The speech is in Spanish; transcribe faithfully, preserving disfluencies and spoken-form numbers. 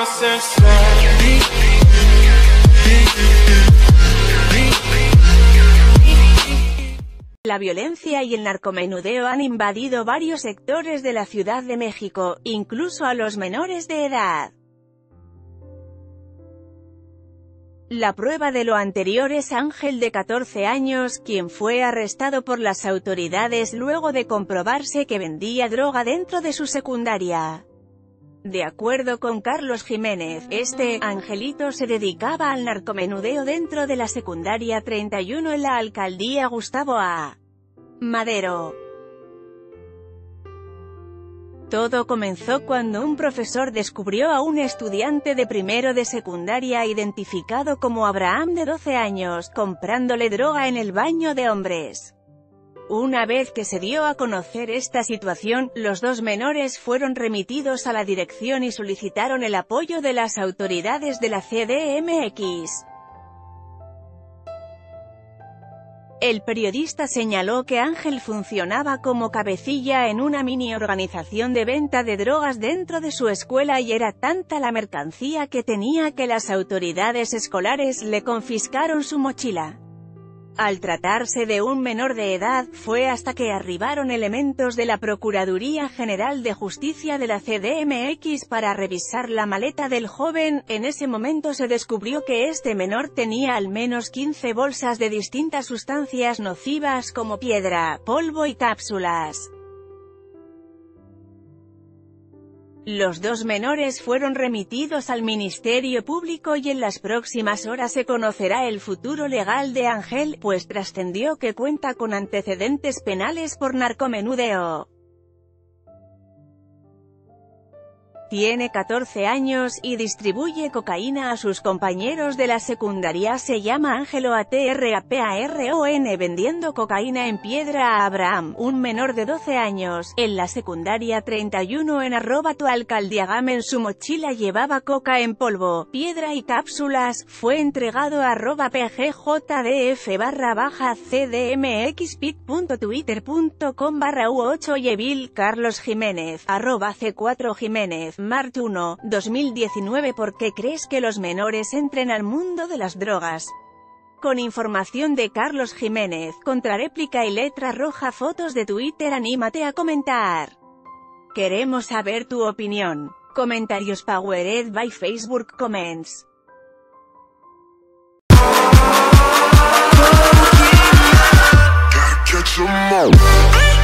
La violencia y el narcomenudeo han invadido varios sectores de la Ciudad de México, incluso a los menores de edad. La prueba de lo anterior es Ángel, de catorce años, quien fue arrestado por las autoridades luego de comprobarse que vendía droga dentro de su secundaria. De acuerdo con Carlos Jiménez, este Angelito se dedicaba al narcomenudeo dentro de la secundaria treinta y uno en la alcaldía Gustavo A. Madero. Todo comenzó cuando un profesor descubrió a un estudiante de primero de secundaria identificado como Abraham, de doce años, comprándole droga en el baño de hombres. Una vez que se dio a conocer esta situación, los dos menores fueron remitidos a la dirección y solicitaron el apoyo de las autoridades de la C D M X. El periodista señaló que Ángel funcionaba como cabecilla en una mini organización de venta de drogas dentro de su escuela y era tanta la mercancía que tenía que las autoridades escolares le confiscaron su mochila. Al tratarse de un menor de edad, fue hasta que arribaron elementos de la Procuraduría General de Justicia de la C D M X para revisar la maleta del joven. En ese momento se descubrió que este menor tenía al menos quince bolsas de distintas sustancias nocivas como piedra, polvo y cápsulas. Los dos menores fueron remitidos al Ministerio Público y en las próximas horas se conocerá el futuro legal de Ángel, pues trascendió que cuenta con antecedentes penales por narcomenudeo. Tiene catorce años, y distribuye cocaína a sus compañeros de la secundaria. Se llama Ángelo Atraparon, vendiendo cocaína en piedra a Abraham, un menor de doce años, en la secundaria treinta y uno en arroba tu alcaldiagam. En su mochila llevaba coca en polvo, piedra y cápsulas. Fue entregado a arroba pgjdf barra baja cdmxpit.twitter.com barra u ocho y Evil. Carlos Jiménez, arroba c cuatro Jiménez, Mart uno, dos mil diecinueve. ¿Por qué crees que los menores entren al mundo de las drogas? Con información de Carlos Jiménez, contraréplica y letra roja. Fotos de Twitter. Anímate a comentar. Queremos saber tu opinión. Comentarios powered by Facebook Comments. Catch 'em all.